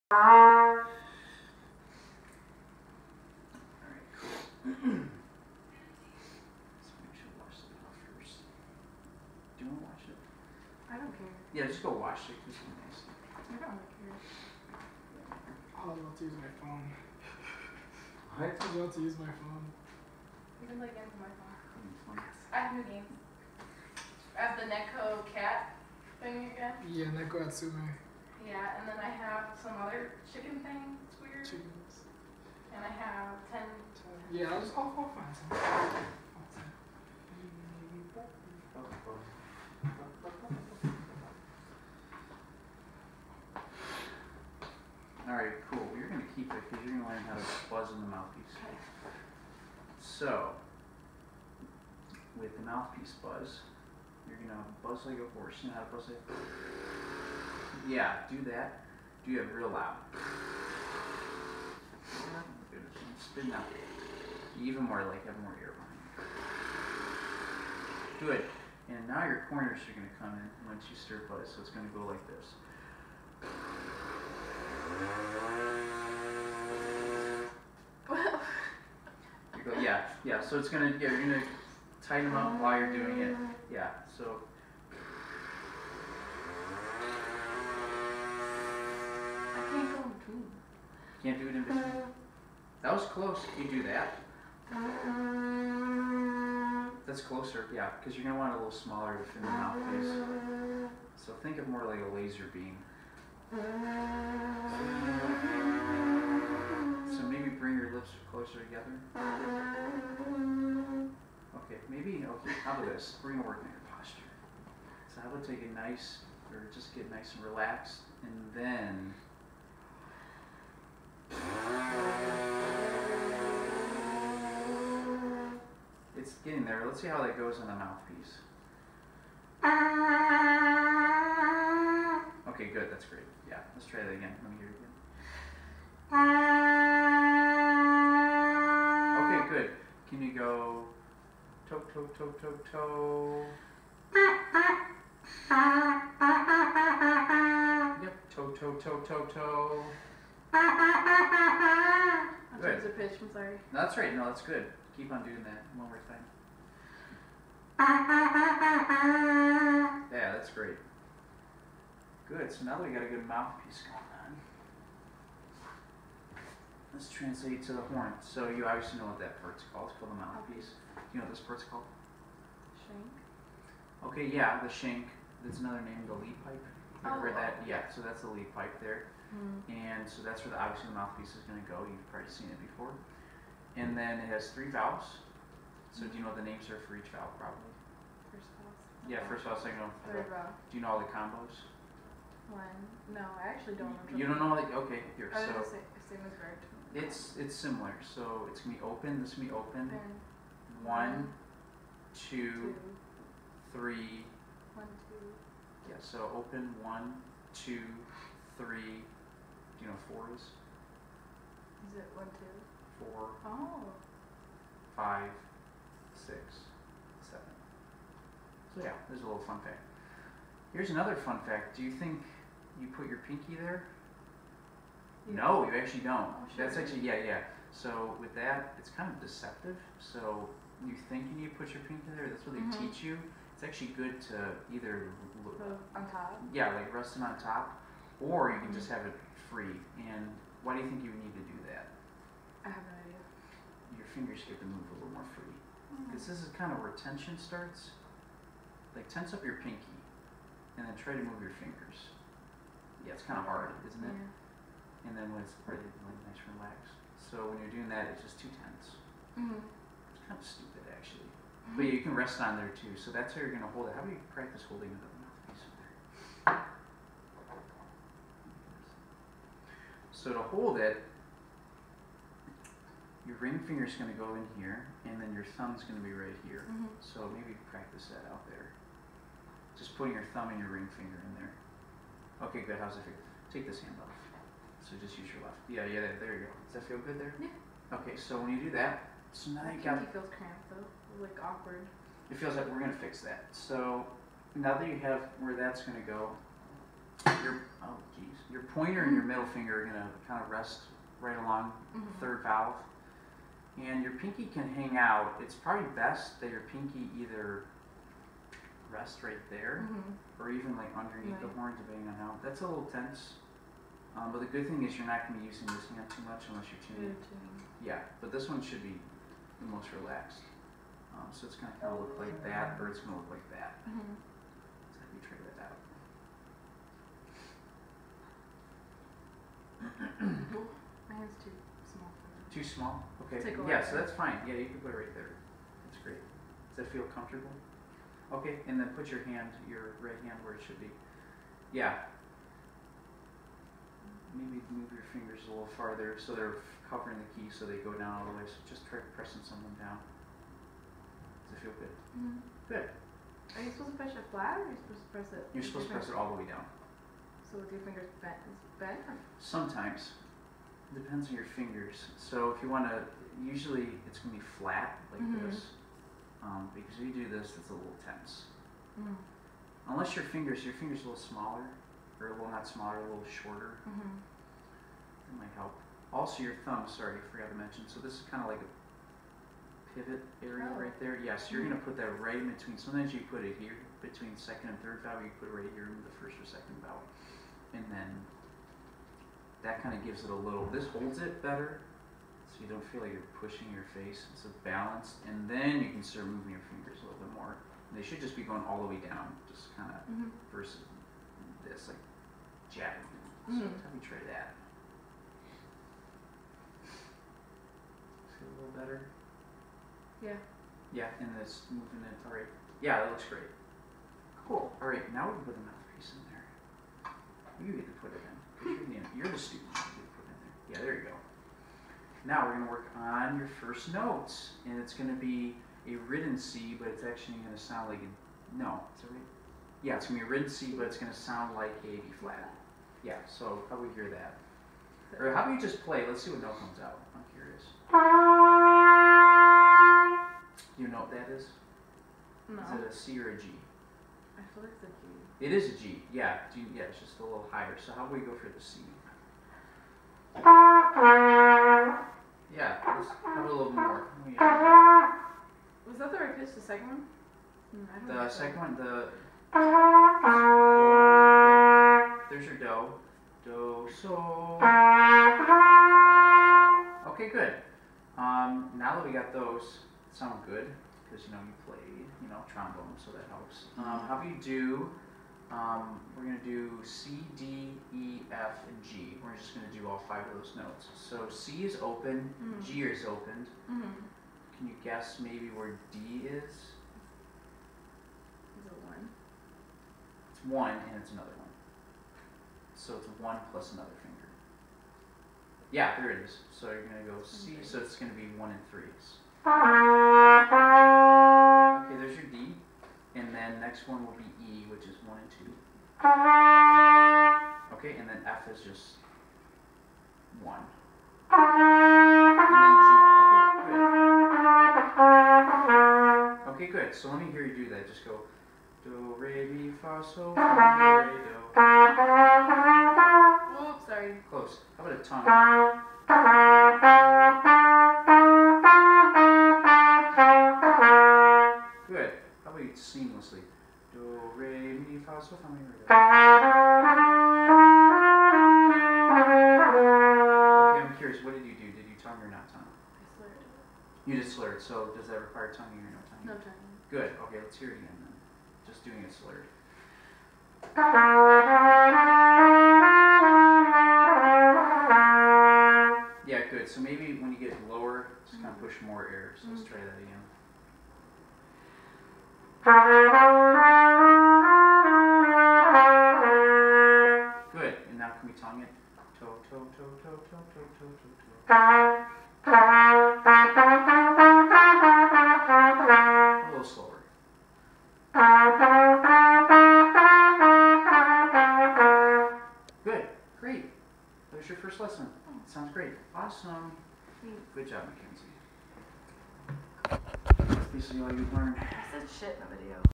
Alright, cool. So maybe she'll wash it off first. Do you want to wash it? I don't care. Yeah, just go wash it because it's nasty. I don't really care. Oh, I was about to use my phone. What? I was about to use my phone. You can play games on my phone. Fun. I have new games. I have the Neko cat thing again. Yeah, Neko Atsume. Yeah, and then I have some other chicken thing. It's weird. Chickens. And I have 10. Yeah, I'll find some. I'll find some. Alright, cool. You're going to keep it because you're going to learn how to buzz in the mouthpiece. Okay. So, with the mouthpiece buzz, you're going to buzz like a horse. You know how to buzz like a horse? Yeah, do that. Do it real loud. Good. Spin out. Even more, like have more air behind you. Good. And now your corners are going to come in once you stir buzz. So it's going to go like this. You go, yeah. So it's gonna, you're gonna tighten them up while you're doing it. Yeah. So. I can't go in between. Can't do it in between. That was close. You do that. That's closer, yeah, because you're gonna want it a little smaller to fit in the mouthpiece. So think of more like a laser beam. So maybe bring your lips closer together. Okay, maybe, okay, how about this? We're gonna work on your posture. So how about take it nice, or just get nice and relaxed, and then it's getting there. Let's see how that goes on the mouthpiece. Okay, good, that's great. Yeah, let's try that again. Let me hear it again. Okay, good. Can you go toe, toe, toe, toe, toe? Yep, toe, toe, toe, toe, toe. I'll Good. change the pitch, I'm sorry. No, that's right. No, that's good. Keep on doing that. One more time. Yeah, that's great. Good. So now that we got a good mouthpiece going on, let's translate to the horn. So you obviously know what that part's called. It's called the mouthpiece. Do you know what this part's called? Shank. Okay, yeah, the shank. There's another name, the lead pipe. You ever heard that? Okay. Yeah, so that's the lead pipe there. And so that's where obviously the mouthpiece is going to go. You've probably seen it before. And then it has 3 valves. So do you know what the names are for each valve probably? First valve. Yeah, first valve, second valve, third Third valve. valve. Do you know all the combos? One. No, I actually don't. You don't know all the, okay, here, I so was same as Greg. it's similar. So it's going to be open, this is going to be open. And 1, 2, 2. 3. 1, 2. Yeah, so open 1, 2, 3. Do you know what 4 is? Is it 1, 2? 4, Oh. 5, 6, 7. So yeah, there's a little fun fact. Here's another fun fact. Do you think you put your pinky there? Yeah. No, you actually don't. Oh, sure. That's actually, yeah. So with that, it's kind of deceptive. So you thinking you put your pinky there, that's what they teach you. It's actually good to either, On top? yeah, like rest it on top, or you can just have it free. And why do you think you would need to do that? I have no idea. Your fingers get to move a little more free. Because this is kind of where tension starts. Like tense up your pinky, and then try to move your fingers. Yeah, it's kind of hard, isn't it? Yeah. And then when it's ready, like nice and relaxed. So when you're doing that, it's just too tense. It's kind of stupid, actually. But you can rest on there too. So that's how you're gonna hold it. How about you practice holding the mouthpiece in there? So to hold it, your ring finger's gonna go in here, and then your thumb's gonna be right here. So maybe practice that out there. Just putting your thumb and your ring finger in there. Okay, good. How's it feel? Take this hand off. So just use your left. Yeah, there you go. Does that feel good there? Yeah. Okay, so when you do that, so now My you got pinky feels cramped though. Like awkward. it feels like we're gonna fix that. So now that you have where that's gonna go, your pointer and your middle finger are gonna kind of rest right along the third valve. And your pinky can hang out. It's probably best that your pinky either rests right there or even like underneath the horn, depending on how. That's a little tense. But the good thing is you're not going to be using this hand too much unless you're tuning. Yeah, but this one should be the most relaxed. So it's going to kind of look like that, or it's going to look like that. So let me try that out. My hand's too small for that. Too small? Okay. Take a Yeah, look. so that's fine. Yeah, you can put it right there. That's great. Does that feel comfortable? Okay, and then put your hand, your right hand where it should be. Yeah. Maybe move your fingers a little farther so they're covering the key so they go down all the way. So just try pressing some of them down. Does it feel good? Good. Are you supposed to press it flat or are you supposed to press it? You're supposed to press it all the way down. So with your fingers bent, is bent or? Sometimes. Depends on your fingers. So if you want to, usually it's going to be flat like this. Because if you do this, it's a little tense. Unless your fingers a little smaller, or well, not smaller, a little shorter. That might help. Also your thumb, sorry, I forgot to mention. So this is kind of like a pivot area right there. Yeah, so you're going to put that right in between. Sometimes you put it here, between second and third valve. You put it right here in the first or second valve. And then that kind of gives it a little, this holds it better. So you don't feel like you're pushing your face. It's a balance. And then you can start moving your fingers a little bit more. They should just be going all the way down, just kind of versus this, like jabbing. So let me try that. Feel a little better? Yeah. Yeah, and this moving it. All right. Yeah, that looks great. Cool. All right, now we can put the mouthpiece in there. You get to put it in. You're the student. You get to put it in there. Yeah, there you go. Now we're going to work on your first notes, and it's going to be a written C, but it's actually going to sound like a, no, is that right? Yeah, it's going to be a written C, but it's going to sound like a B flat. Yeah, so how do we hear that? Or how about you just play? Let's see what note comes out. I'm curious. Do you know what that is? No. Is it a C or a G? I feel like it's a G. It is a G, yeah. Yeah, it's just a little higher. So how about we go for the C? Yeah, let's have a little more. Was that the right pitch, the second one? I don't The know. second one, there's your do. Do, so. Okay, good. Now that we got those, sound good, because you played, trombone, so that helps. How about you do, we're going to do C, D, E, F, and G. We're just going to do all 5 of those notes. So C is open, G is opened. Can you guess maybe where D is? Is it 1? It's 1 and it's another one. So it's 1 plus another finger. Yeah, there it is. So you're going to go C, so it's going to be 1 and 3s. Okay, there's your D. And then next one will be E, which is 1 and 2. Okay, and then F is just 1. And then G. Okay, good. So let me hear you do that. Just go do, re, mi, fa, sol, fa, re, do. Whoops, sorry. Close. How about a tongue? Good. How about you seamlessly? Do, re, mi, fa, sol, fa, mi, re, do. Okay, I'm curious. What did you do? Did you tongue or not tongue? I slurred. You just slurred. So does that require tonguing or no tonguing? No time. Good. Okay, let's hear it again then. Just doing it slurred. Yeah, good. So maybe when you get lower, just kind of push more air. So let's try that again. Good. And now can we tongue it? To, to, to, to, to, to, to, to, to. A little slower. Good. Great. There's your first lesson. Sounds great. Awesome. Good job, Mackenzie. This is all you learned. I said shit in the video.